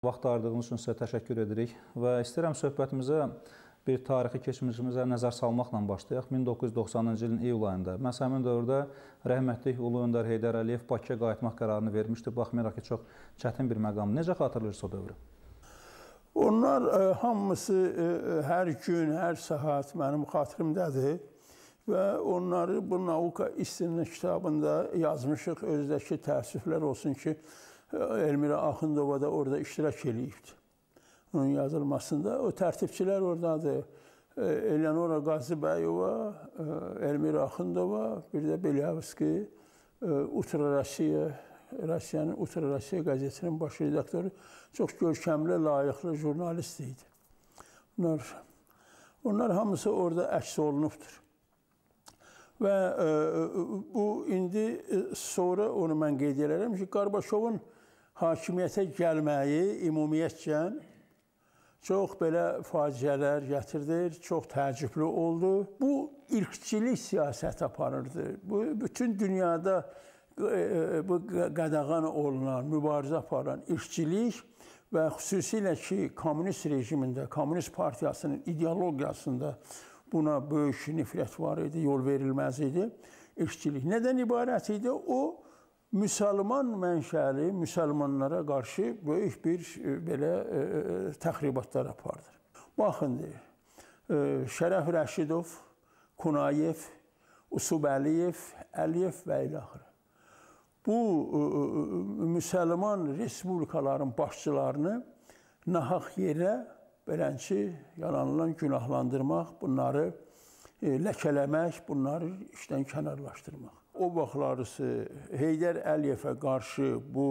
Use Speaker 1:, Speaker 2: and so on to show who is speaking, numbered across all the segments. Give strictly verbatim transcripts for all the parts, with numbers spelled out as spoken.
Speaker 1: Vaxt ayırdığınız üçün sizə təşəkkür edirik və istəyirəm söhbətimizə bir tarixi keçmişimizə nəzər salmaqla başlayaq. min doqquz yüz doxsanıncı ilin iyul ayında məhz həmin dövrdə rəhmətli Ulu Öndər Heydər Əliyev Bakıya qayıtmaq qərarını vermişdi. Baxmayaraq ki, çox çətin bir məqam. Necə xatırlayırsınız o dövrü?
Speaker 2: Onlar e, hamısı e, hər gün, hər saat mənim xatirimdədir və onları bu Nauka İstinə kitabında yazmışıq. Özdəki təəssüflər olsun ki, Elmira Axundova da orada iştirak eləyibdir. Onun yazılmasında. O tərtibçilər oradadır. Eleonora Qazibəyova, Elmira Axundova, bir də Belyavski, Utra Rasiya, Rusiyanın Utra Rasiya qəzetinin baş redaktoru çox görkəmli, layiqli jurnalist idi. Onlar, onlar hamısı orada əks olunubdur. Və e, bu indi sonra onu mən qeyd edirəm ki, Qarbaşovun hakimiyyətə gəlməyi ümumiyyətcə çox belə faciələr gətirdi, çox təəccüblü oldu. Bu ilkçilik siyasət aparırdı. Bu bütün dünyada e, bu qadağan olunan, mübarizə aparan ilkçilik və xüsusilə ki, kommunist rejimində, kommunist partiyasının ideologiyasında buna böyük nifrət var idi, yol verilməz idi. İlkçilik nədən ibarət idi? O, müsəlman mənşəli müsəlmanlara qarşı böyük bir belə e, təxribatlar apardı. Baxın, deyir, e, Şərəf Rəşidov, Kunayev, Usub Əliyev, Əliyev və ilaxırı. Bu e, müsəlman respublikaların başçılarını nahaq yerə belənçi, yalanılan günahlandırmaq, bunları e, ləkələmək, bunları işdən kənarlaşdırmaq. O vaxtlarısı Heydər Əliyevə qarşı bu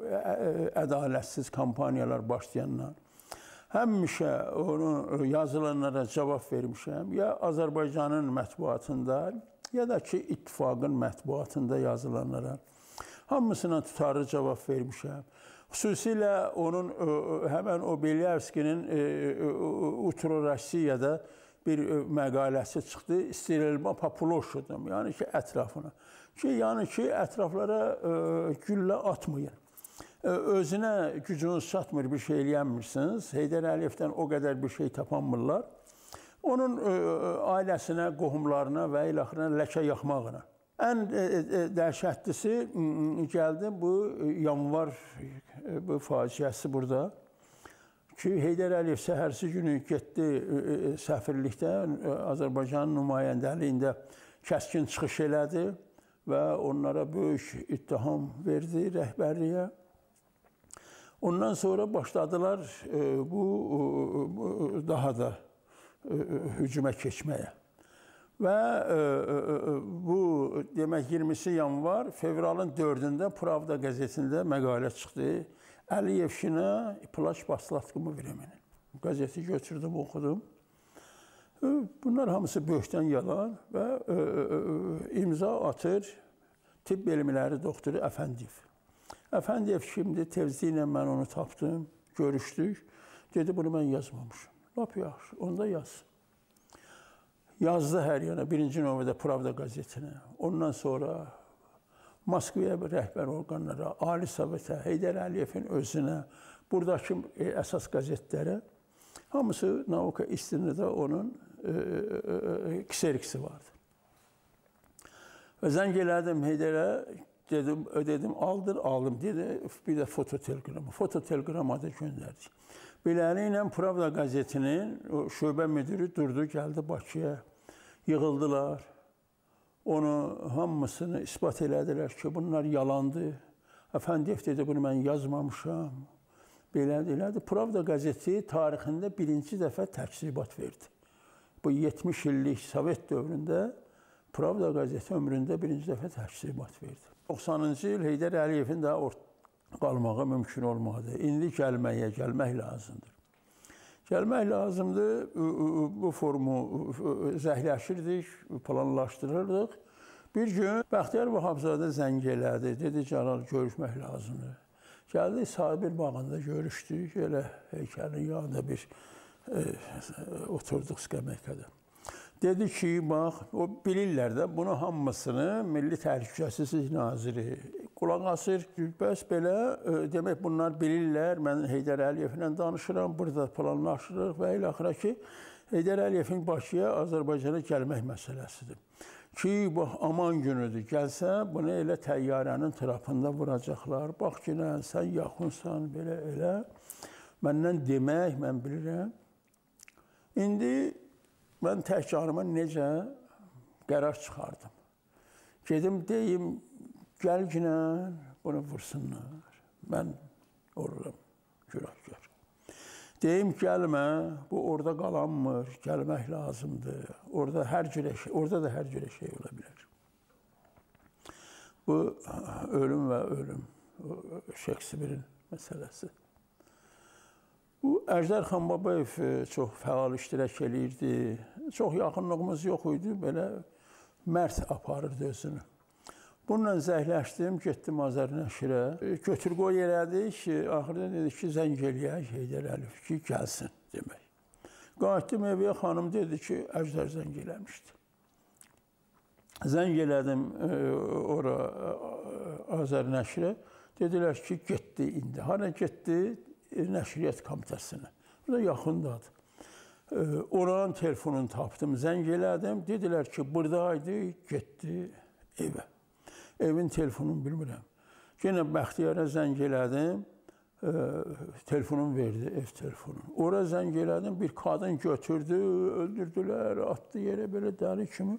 Speaker 2: ədalətsiz kampaniyalar başlayanlar həmişə onun yazılanlara cavab vermişəm. Ya Azərbaycanın mətbuatında, ya da ki, ittifaqın mətbuatında yazılanlara hamısına tutarlı cavab vermişəm. Xüsusilə onun həmən o Belyavskinin Utra Rusiyada bir məqaləsi çıxdı. İstirelma Populoşudum. Yəni ki, ətrafına. Ki, yəni ki, ətraflara güllə atmayın. Özünə gücünüz çatmır, bir şey eləyənmirsiniz. Heydər Əliyevdən o qədər bir şey tapanmırlar. Onun ailəsinə, qohumlarına və ilaxırına ləkə yaxmağına. Ən dəhşətlisi gəldi bu yanvar bu faciəsi burada. Ki, Heydər Əliyev səhərsi günü getdi səfirlikdə, Azərbaycanın nümayəndəliyində kəskin çıxış elədi və onlara böyük ittiham verdi rəhbərliyə. Ondan sonra başladılar bu daha da hücuma keçməyə. Və bu, demək, iyirmisi yanvar, fevralın dördündə Pravda qəzetində məqalə çıxdı. Əliyevşinə plaş baslatqımı verəmənin. Qəzeti götürdüm, oxudum. Bunlar hamısı böhtan yalan və imza atır tibb elmləri doktoru Əfəndiyev. Əfəndiyev kimdir? Tezliklə mən onu tapdım, görüşdük. Dedi, bunu mən yazmamışım. Lap yaxşı, onda yaz. Yazdı hər yana, birinci növbədə Pravda qəzetinə. Ondan sonra Moskvaya rəhbər orqanlara, Ali Sovetə, Heydər Əliyevin özünə, buradakı əsas qəzetlərə, hamısı Nauka İstinədə onun kseriksi vardı. Və zəng elədim Heydərə, dedim, ödedim, aldır, aldım, dedi, bir də fototelqramı. Fototelqrama da göndərdik. Beləliklə, Pravda qəzetinin şöbə müdürü durdu, gəldi Bakıya, yığıldılar. Onu hamısını ispat elədilər ki, bunlar yalandı. Əfəndiyev dedi, bunu mən yazmamışam. Belədir, elədir. Pravda qəzeti tarixində birinci dəfə təksibat verdi. Bu yetmiş illik Sovet dövründə Pravda qəzeti ömründə birinci dəfə təksibat verdi. doxsanıncı il Heydər Əliyevin də qalmağı mümkün olmadı. İndi gəlməyə, gəlmək lazımdır. Gəlmək lazımdır, bu formu zəhləşirdik, planlaşdırırdıq. Bir gün Bəxtiyar Vahabzadə zəng elədi, dedi, Cəlal, görüşmək lazımdır. Gəldik, Sabir bağında görüşdük, elə heykəlin yanında bir e, oturduq skəməkədə. Dedi ki, bax, o bilirlər də bunu hamısını Milli Təhlükəsizlik Naziri qulaq asır. Bəs belə, demək bunlar bilirlər, mən Heydər Əliyevlə danışıram, burada planlaşırıq və ilə axıra ki, Heydər Əliyevin Bakıya, Azərbaycana gəlmək məsələsidir. Ki, bax, aman günüdür, gəlsə, bunu elə təyyarənin trapında vuracaqlar. Bax ki, sən yaxınsan, belə elə. Məndən demək, mən bilirəm. İndi mən tək canıma necə qərar çıxardım. Gedim, deyim, gəl günə bunu vursunlar. Mən olurum günahkar. Deyim, gəlmə, bu orada qalanmır, gəlmək lazımdır. Orada, hər cürə şey, orada da hər cürə şey ola bilər. Bu, ölüm və ölüm, Şekspirin məsələsi. Bu, Əjdər Xanbabayev çox fəal iştirak eləyirdi. Çox yaxınlığımız yox idi, belə mərd aparırdı özünü. Bununla zəhləşdim, getdim Azərnəşirə. Götür-qoy elədik, axırda dedik ki, zəng eləyək Heydər Əliyev ki, gəlsin demək. Qayıtdım evə, xanım dedi ki, Əjdər zəng eləmişdi. Zəng elədim ora Azərnəşirə. Dedilər ki, getdi indi. Hara getdi? Nəşriyyat komitəsinə. Bu da yaxındadır. Oranın telefonunu tapdım, zəng elədim. Dedilər ki, buradaydı, getdi evə. Evin telefonunu bilmirəm. Yenə Bəxtiyara zəng elədim, telefonunu verdi, ev telefonunu. Ora zəng elədim, bir qadın götürdü, öldürdülər, atdı yerə belə dəri kimi.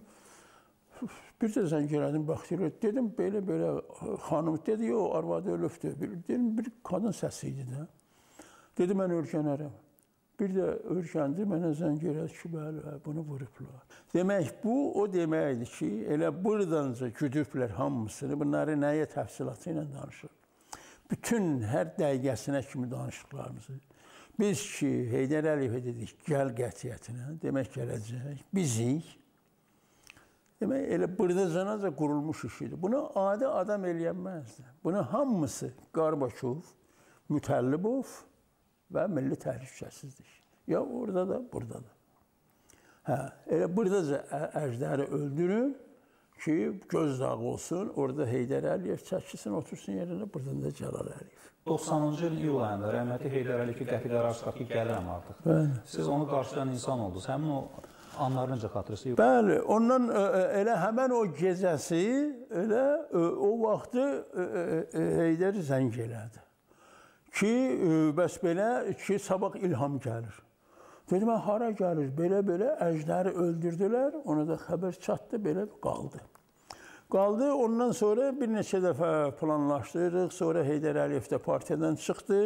Speaker 2: Bir də zəng elədim, Bəxtiyara. Dedim, belə-belə xanım dedi, o arvadı ölübdür. Dedim, bir qadın səsi idi də. Dedi, mən örgənərəm. Bir də örgəndi, mənə zəng elədi ki, bəli, bunu vurublar. Demək, bu o deməkdir ki, elə buradanca güdüblər hamısını, bunları nəyə təfsilatı ilə danışır. Bütün hər dəqiqəsinə kimi danışıqlarımızı. Biz ki, Heydər Əliyevə dedik, gəl qətiyyətinə, demək gələcək, bizik. Demək, elə buradacanaca qurulmuş iş idi. Bunu adi adam eləyənməzdi. Bunu hamısı Qarbaçov, Mütəllibov və Milli Təhlükəsizlik. Ya orada da, burada da. Hə, elə buradaca Əjdəri öldürün ki, göz dağı olsun, orada Heydər Əliyev çəkilsin, otursun yerində, buradan da Cəlal Əliyev.
Speaker 1: doxsanıncı ilin iyul ayında rəhmətli Heydər Əliyev ki, qəti qərar çıxart ki, gəlirəm artıq. Bəli. Siz onu qarşılayan insan oldunuz. Həmin o anları necə xatırlayırsınız?
Speaker 2: Bəli, ondan elə həmən o gecəsi, elə o vaxtı Heydər zəng elədi. Ki, bəs belə ki, sabah İlham gəlir. Dedim, mən hara gəlir? Belə-belə Əjdəri öldürdülər, ona da xəbər çatdı, belə qaldı. Qaldı, ondan sonra bir neçə dəfə planlaşdırırıq, sonra Heydər Əliyev də partiyadan çıxdı.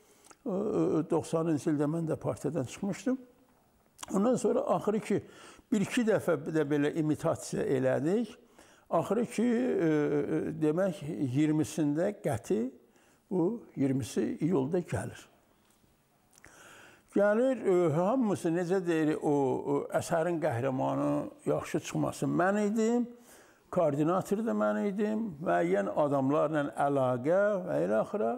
Speaker 2: doxsanıncı ildə mən də partiyadan çıxmışdım. Ondan sonra axırı ki, bir-iki dəfə də belə imitasiya elədik. Axırı ki, demək, iyirmisində qəti, bu iyirmisi iyulda gəlir. Gəlir, hamısı necə deyir, o əsərin qəhrəmanı yaxşı çıxması mən idim, koordinator da mən idim, müəyyən adamlarla əlaqə və ilə axıra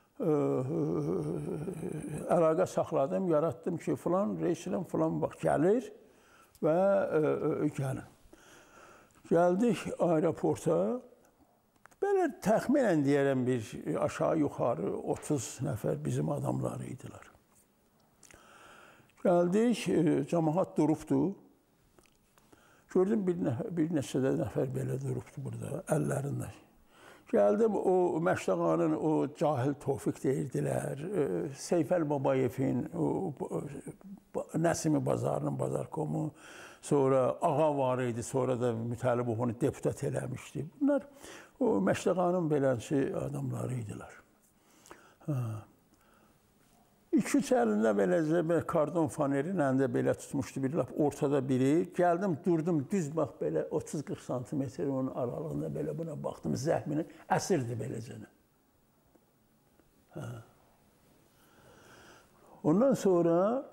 Speaker 2: əlaqə saxladım, yaratdım ki, filan reislə filan vaxt gəlir və gəlir. Gəldik aeroporta. Belə təxminən deyərəm bir aşağı-yuxarı otuz nəfər bizim adamları idilər. Gəldik, cəmaət durubdu. Gördüm, bir neçə də nəfər belə durubdu burada, əllərində. Gəldim, o Məşdəqanın o cahil Tofiq deyirdilər, Seyfəl Babayevin, Nəsimi Bazarının Bazarkomu, sonra Ağa var idi, sonra da Mütəllibov onu deputat eləmişdi. Bunlar o Məşdəqanın beləsi adamları idilər. İki-üç əlində beləcə kardon faneri ilə belə tutmuşdu, bir lap ortada biri. Gəldim, durdum, düz bax belə otuz qırx santimetr onun aralığında belə buna baxdım, zəhmini əsirdi beləcə. Ondan sonra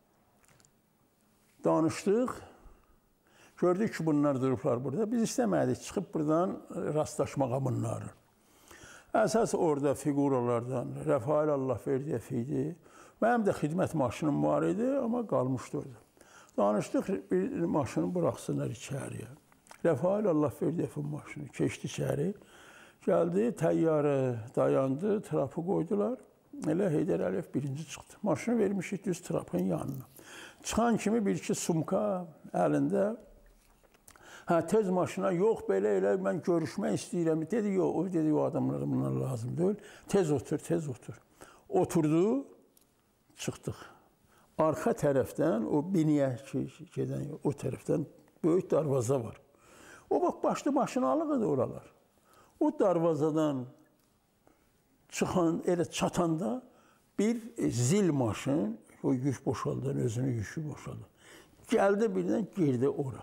Speaker 2: danışdıq. Gördük ki, bunlar durublar burada. Biz istəmədik, çıxıb buradan rastlaşmağa bunları. Əsas orada figuralardan Rəfail Allahverdiyev idi. Mənim də xidmət maşınım var idi, amma qalmışdı orada. Danışdıq, bir maşını buraxsınlar içəriyə. Rəfail Allahverdiyevin maşını keçdi içəri. Gəldi, təyyarə dayandı, trapı qoydular. Elə Heydər Əliyev birinci çıxdı. Maşını vermişik düz trapın yanına. Çıxan kimi bir-iki sumka əlində. Hə, tez maşına, yox, belə elə, mən görüşmək istəyirəm. Dedi, yox, o dedi, o adamlara bunlar lazım deyil. Tez otur, tez otur. Oturdu, çıxdıq. Arxa tərəfdən, o biniyə gedən, o tərəfdən böyük darvaza var. O bax, başlı maşınalıqdır oralar. O darvazadan çıxan, elə çatanda bir zil maşın, o yük boşaldan, özünü yükü boşaldan. Gəldi birdən girdi ora.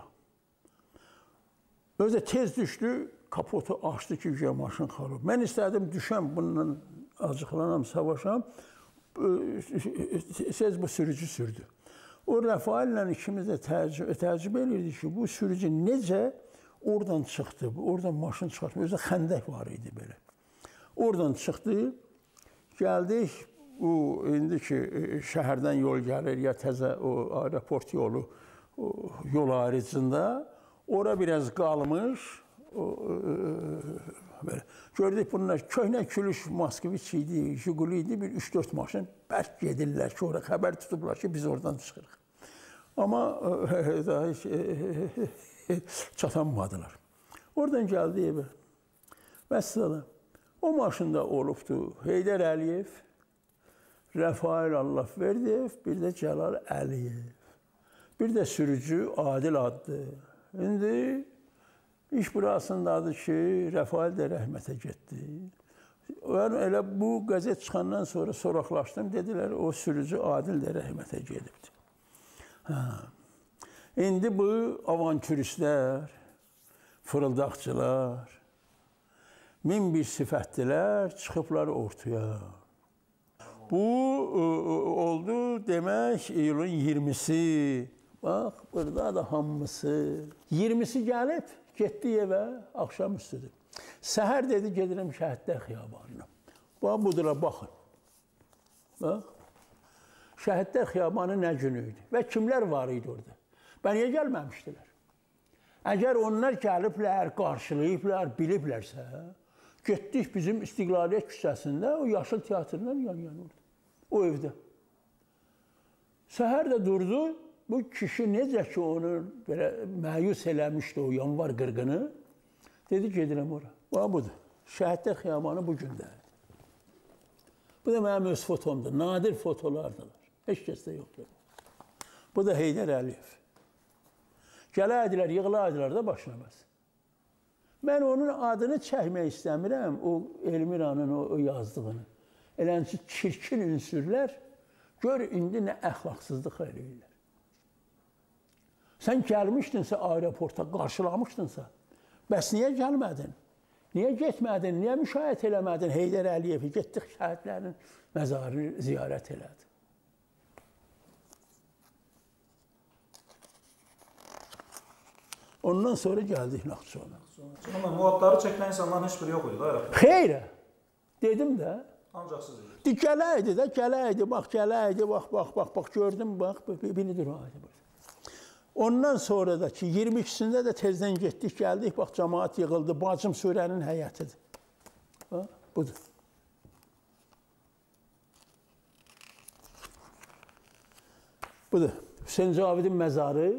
Speaker 2: Özü tez düşdü, kapotu açdı ki, güya maşın xarab. Mən istədim düşəm, bununla acıqlanam, savaşam. Siz bu sürücü sürdü. O Rəfaillə ikimiz də təəccüb, təəccüb edirdik ki, bu sürücü necə oradan çıxdı, oradan maşın çıxartdı. Özü xəndək var idi belə. Oradan çıxdı, gəldik, bu indi ki, şəhərdən yol gəlir, ya təzə o aeroport yolu, o, yol ayrıcında, ora biraz qalmış, o, belə. Gördük bunlar köhnə külüş Moskviç idi, Jiguli idi, bir üç dörd maşın bərk gedirlər ki, oraya xəbər tutublar ki, biz oradan çıxırıq. Amma daha hiç çatanmadılar. Oradan gəldi evə. Vəssalam. O maşında olubdu Heydər Əliyev, Rəfail Allahverdiyev, bir də Cəlal Əliyev. Bir də sürücü Adil adlı. İndi iş burasındadır ki, Rəfail də rəhmətə getdi. Ben elə bu qəzet çıxandan sonra soraqlaşdım. Dedilər, o sürücü Adil də rəhmətə gedibdi. Hə. İndi bu avantüristlər, fırıldaqçılar, min bir sifətdilər, çıxıblar ortaya. Bu oldu demək iyulun iyirmisi. Bax, burada da hamısı. iyirmisi gəlib, getdi evə, axşam üstüdür. Səhər dedi, gedirəm Şəhidlər Xiyabanına. Bax, budura baxın. Bax, Şəhidlər Xiyabanı nə günü idi və kimlər var idi orada? Və niyə gəlməmişdilər? Əgər onlar gəliblər, qarşılayıblar, biliblərsə, getdik bizim İstiqlaliyyət küçəsində, o Yaşıl Teatrından yan-yan orada, o evdə. Səhər də durdu, bu kişi necə ki onu belə məyus eləmişdi o yanvar qırğını, dedi, gedirəm ora. Bax, budur. Şəhidlər Xiyabanı bu gündədir. Bu da mənim öz fotomdur. Nadir fotolardılar. Heç kəsdə yoxdur. Bu da Heydər Əliyev. Gələdilər, yığılaydılar da başına bəs. Mən onun adını çəkmək istəmirəm, o Elmiranın o, o yazdığını. Eləncə çirkin ünsürlər, gör indi nə əxlaqsızlıq eləyirlər. Sən gəlmişdinsə aeroporta, qarşılamışdınsa, bəs niyə gəlmədin? Niyə getmədin? Niyə müşahidə eləmədin Heydər Əliyevi? Getdik şəhidlərin məzarını ziyarət elədi. Ondan sonra gəldik Naxçıvana.
Speaker 1: Amma muadları çəkilən insanların heç biri yox idi da?
Speaker 2: Xeyr, dedim də.
Speaker 1: Ancaq siz deyirsiniz.
Speaker 2: De, gələydi də, gələydi, bax, gələydi, bax, bax, bax, bax, gördüm, bax, biridir o aydı. Ondan sonra da ki, iyirmi ikisində də tezdən getdik, gəldik, bax, cəmaat yığıldı, bacım Surənin həyətidir. Bax, budur. Budur, Hüseyn Cavidin məzarı.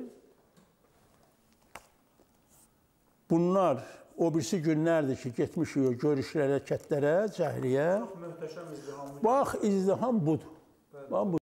Speaker 2: Bunlar o birisi günlərdir ki, getmişik o görüşlərə, kətlərə, cəhriyə.
Speaker 1: Çox möhtəşəm izdiham.
Speaker 2: Bax, izdiham budur. Bax, budur.